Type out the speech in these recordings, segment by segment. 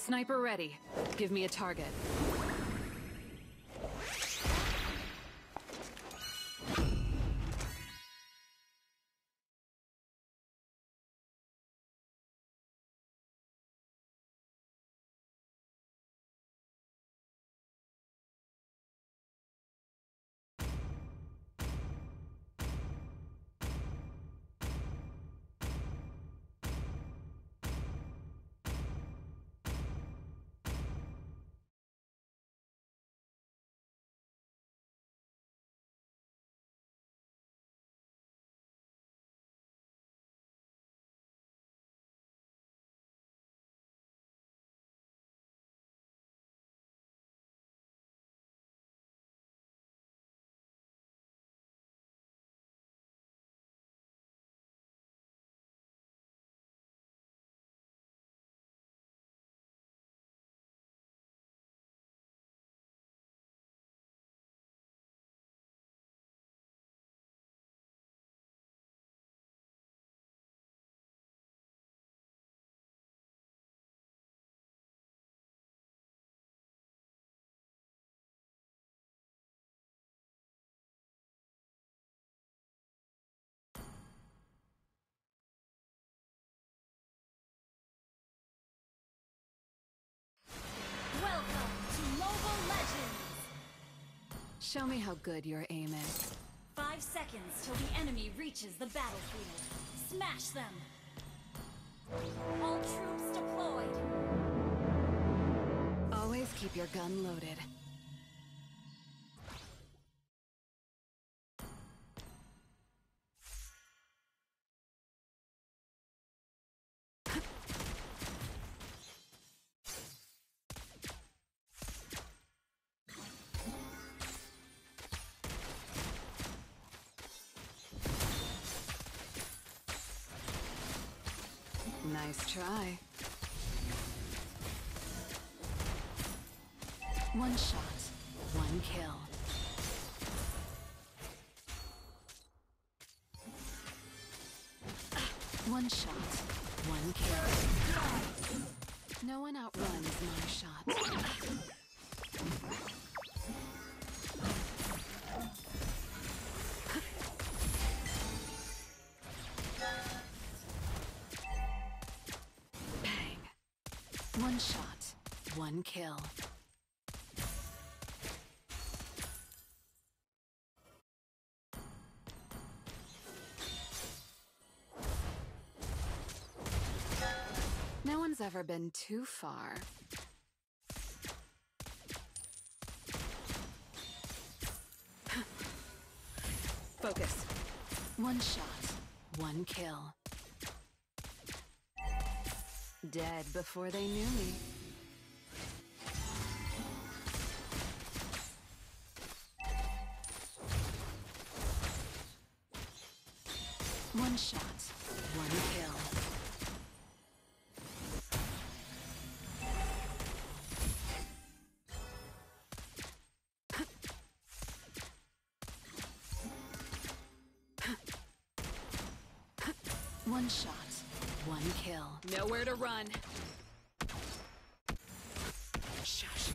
Sniper ready. Give me a target. Welcome to Mobile Legends! Show me how good your aim is. 5 seconds till the enemy reaches the battlefield. Smash them! All troops deployed! Always keep your gun loaded. Nice try. One shot, one kill. One shot, one kill. No one outruns my shot. One shot, one kill. No one's ever been too far. Focus. One shot, one kill. Dead before they knew me. One shot, one kill. One shot, one kill. Nowhere to run. Shush.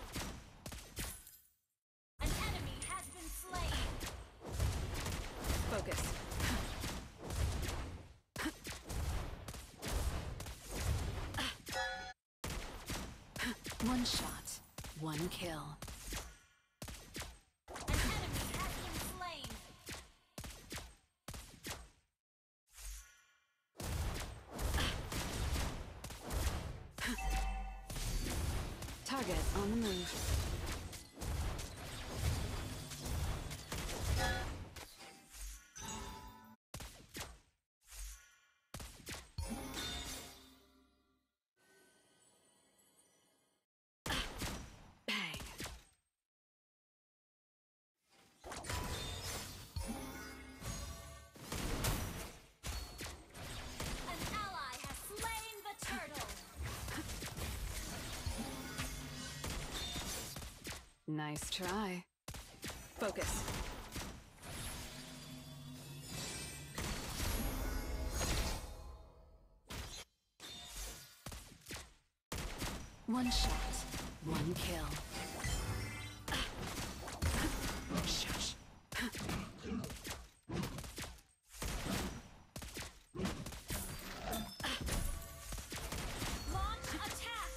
An enemy has been slain! Focus. One shot, one kill. An enemy has been slain! Target on the move. Bang. An ally has slain the turtle! Nice try. Focus. One shot, one kill. Shush. Launch attack!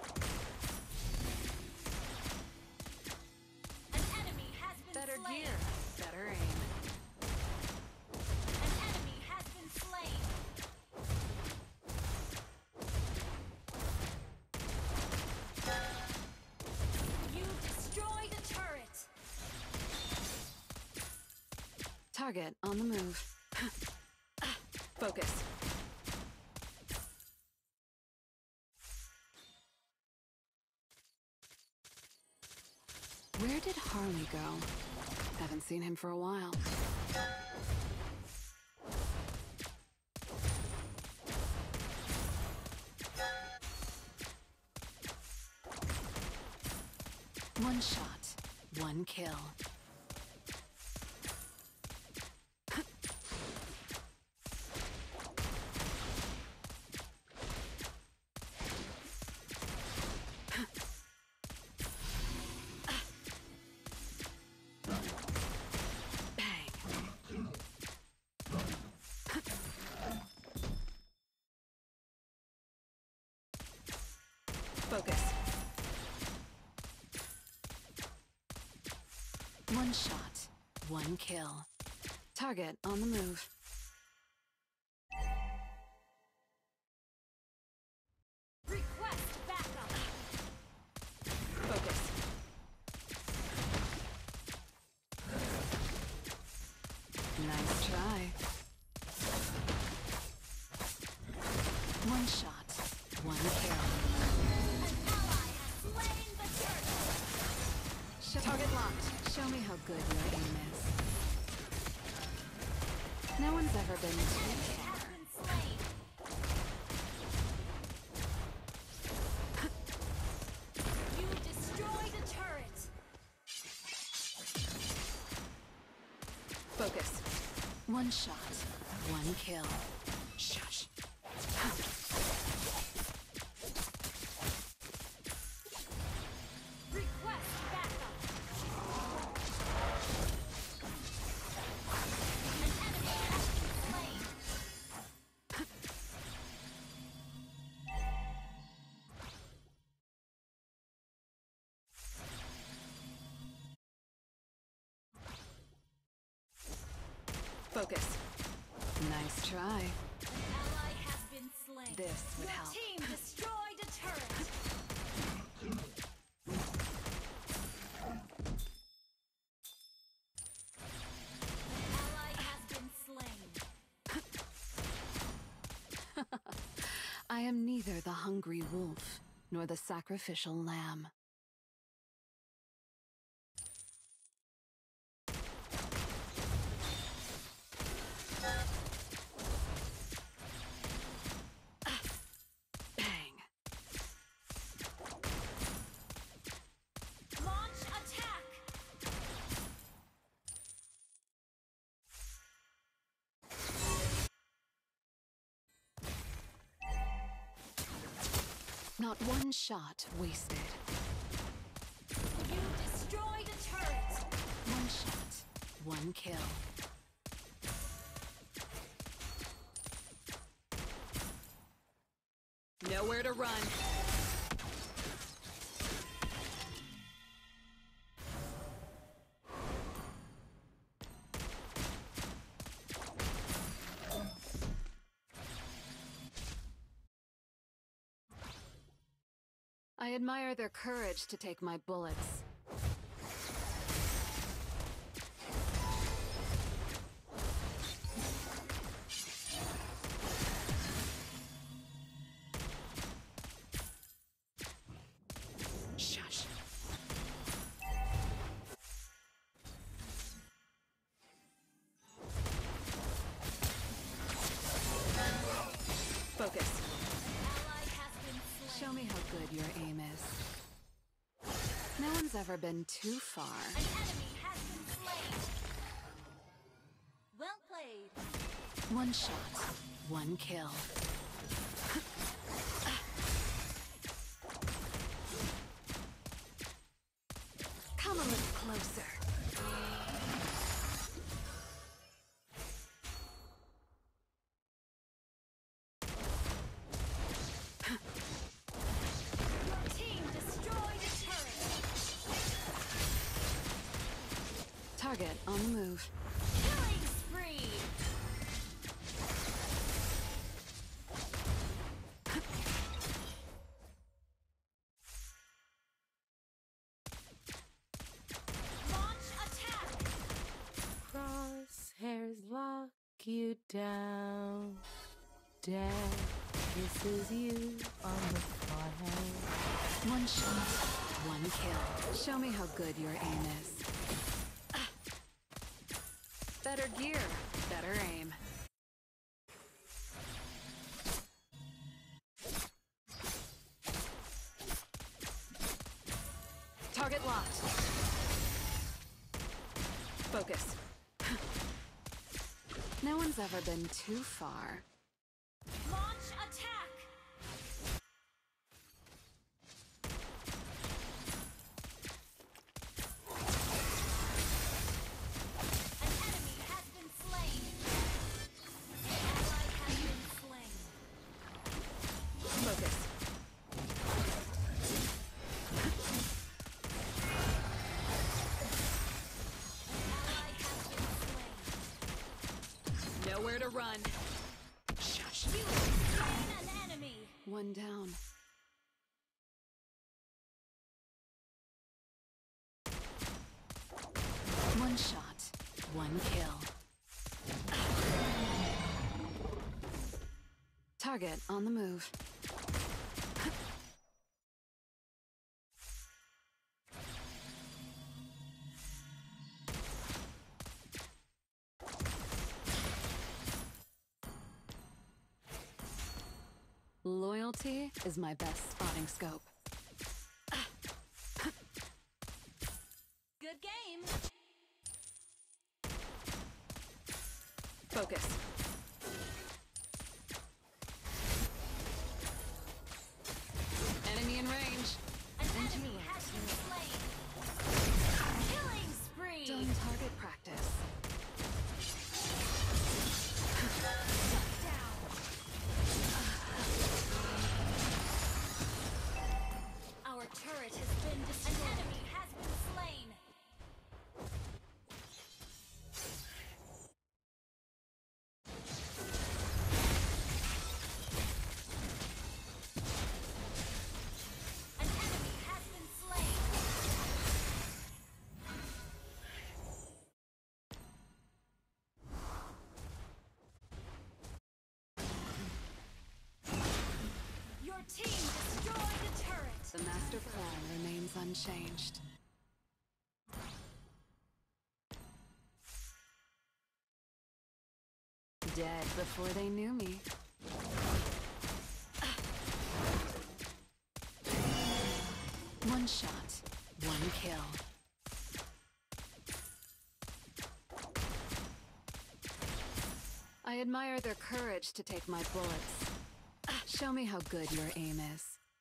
An enemy has been Better slain. gear, better aim. An enemy has been slain. You destroyed a turret. Target on the move. Focus. Where did Harley go? Haven't seen him for a while. One shot, one kill. Focus. One shot, one kill. Target on the move. Request backup. Focus. Nice try. One shot, one kill. An ally has slain the turret. Target locked. Show me how good your aim is. No one's ever been too It far. has been slain. You destroyed a turret. Focus. One shot, one kill. Shush. Request backup. An enemy has been slain. Focus. Nice try. An ally has been slain. This would Your help. team destroyed a turret. An ally has been slain. I am neither the hungry wolf nor the sacrificial lamb. Bang. Launch attack. Not one shot wasted. You destroyed a turret. One shot, one kill. Nowhere to run. I admire their courage to take my bullets. Shush. Focus. Ally has been slain. Show me how good your aim is. No one's ever been too far. An enemy has been slain. Well played. One shot, one kill. Target on the move. Killing spree. Launch attack. Crosshairs lock you down. Dad kisses you on the forehead. One shot, one kill. Show me how good your aim is. Better gear, better aim. Target locked. Focus. No one's ever been too far. Launch attack. An enemy has been slain. An ally has been slain. Focus. Ally has been slain. Nowhere to run. You slain an enemy. One down. One shot, one kill. Target on the move. Loyalty is my best spotting scope. Good game. Focus. Enemy in range. An And enemy you has been slain. Killing spree. Done target practice. Down. Our turret has been destroyed. An enemy has been slain. An enemy has been slain. Your team destroyed a turret. The master plan remains unchanged. Dead before they knew me. One shot, one kill. I admire their courage to take my bullets. Show me how good your aim is.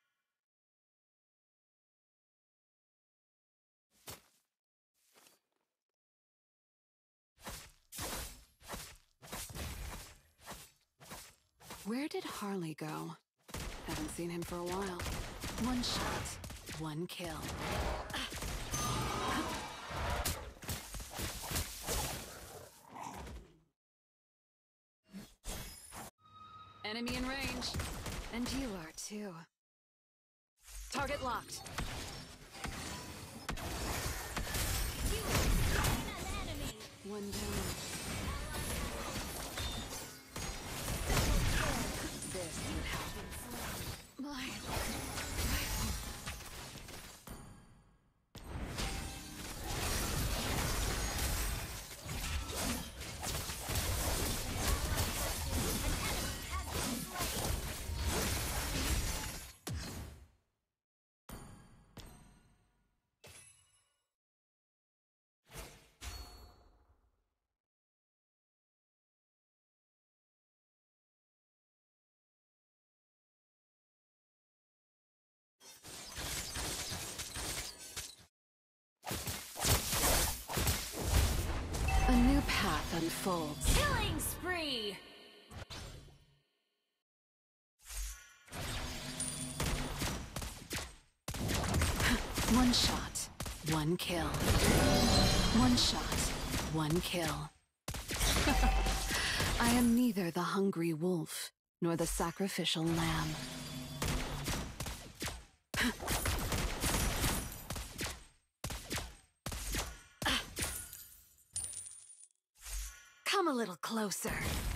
Where did Harley go? Haven't seen him for a while. One shot, one kill. Enemy in range. And you are too. Target locked. You slain an enemy. One down. This would help. My rifle. A new path unfolds. Killing spree. One shot, one kill. One shot, 1 kill. I am neither the hungry wolf nor the sacrificial lamb. Come a little closer.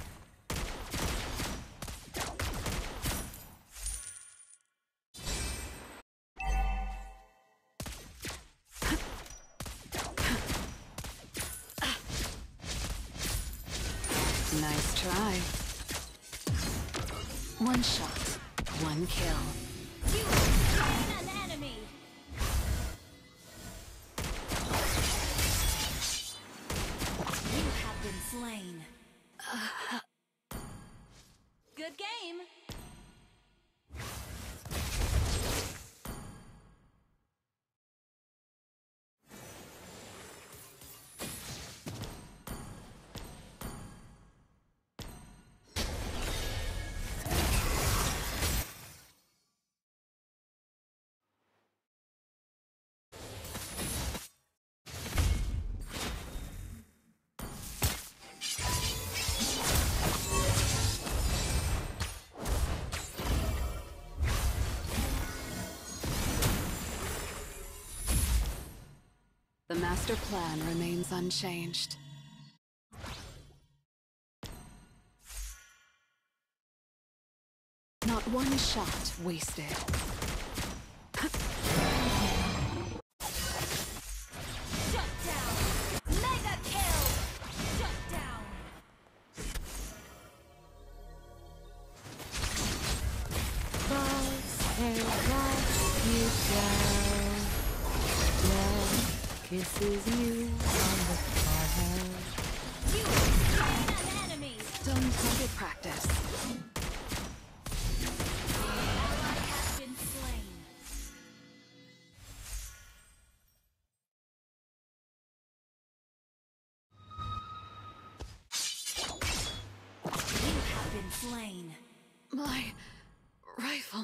Nice try. 1 shot, 1 kill. You have slain an enemy. You have been slain. Good game. The master plan remains unchanged. Not 1 shot wasted. Shut down. Mega kill. Shut down. Crosshair rock you down. Death kisses you on the forehead. You have slain an enemy. Done target practice. Ally has been slain. You have been slain. My rifle.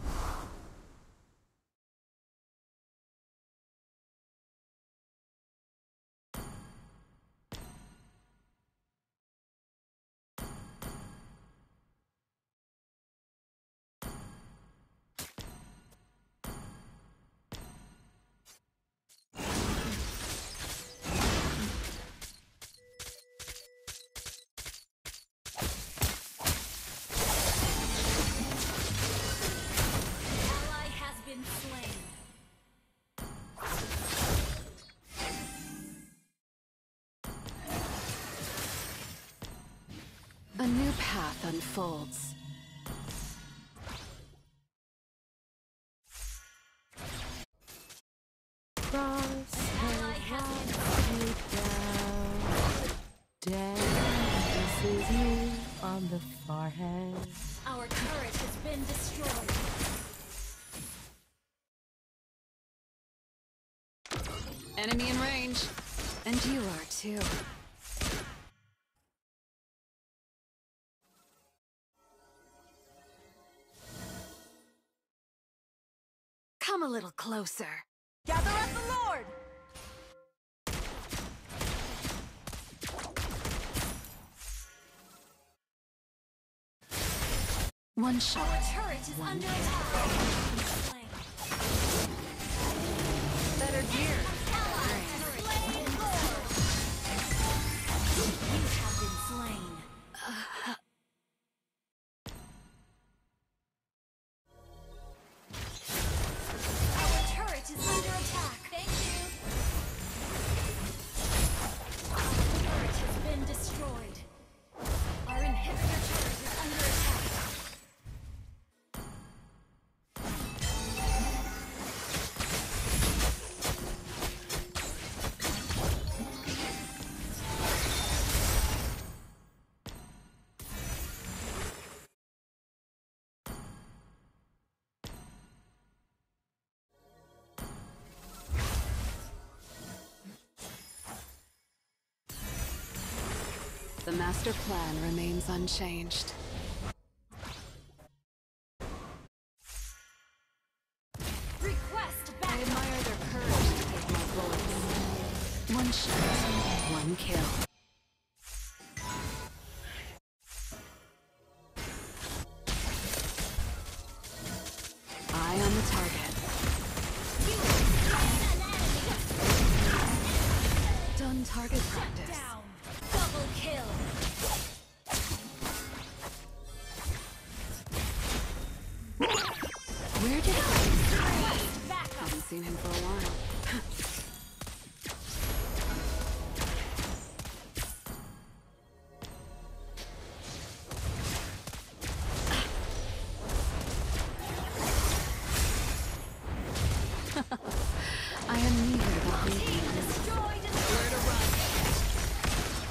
Ally has been slain. A new path unfolds. Crosshair rock you down. Death kisses you on the forehead. Our turret has been destroyed. Enemy in range. And you are too. Come a little closer. Gather up the Lord. 1 shot. Our turret is under attack. Slain. Better gear. Ally has slain the Lord. You have been slain. Our turret is under attack. Thank you. Our turret has been destroyed. Our inhibitor turret is under attack. The master plan remains unchanged. Request I back. admire their courage to take my bullets. 1 One shot, one kill. Eye on the target. Done target practice. Down. Double kill. Where did I? Back up. Haven't seen him for a while. I am neither the hungry nor Destroyed and where to run.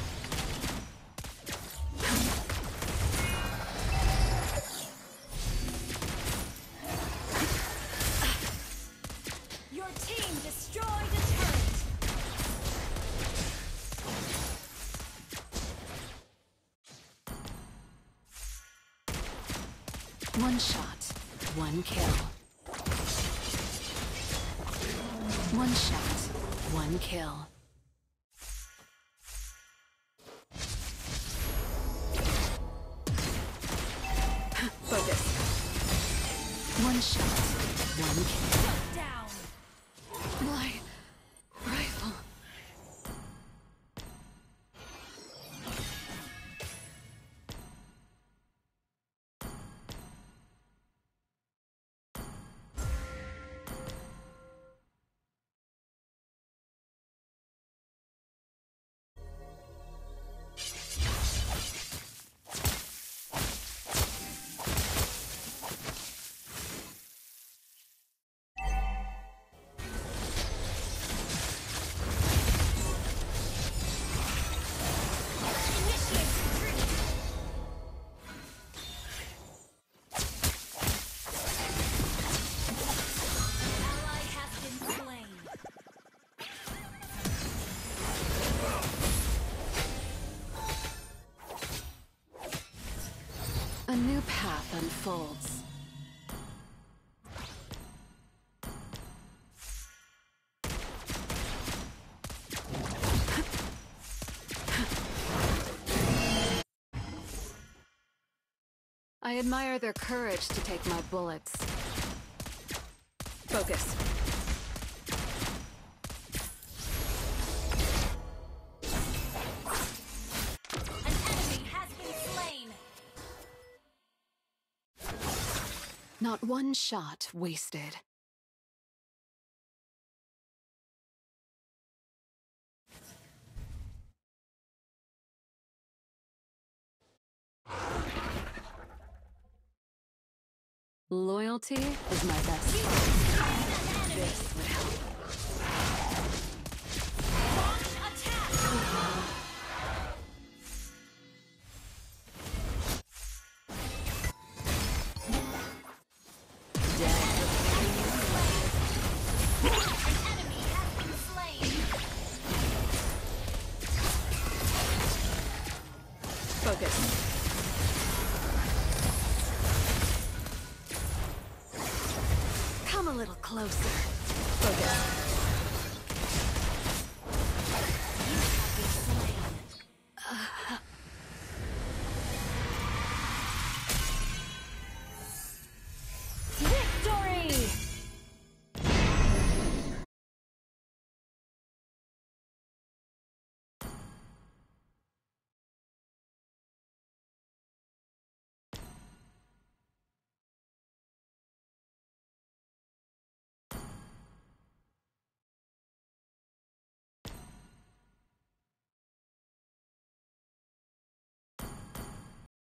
Your team destroyed a turret. one shot, one kill. One shot, one kill. Focus. One shot, one kill. Down. My rifle. Initiate retreat. Ally has been slain. A new path unfolds. I admire their courage to take my bullets. Focus. An enemy has been slain. Not one shot wasted. Loyalty is my best friend. This would help.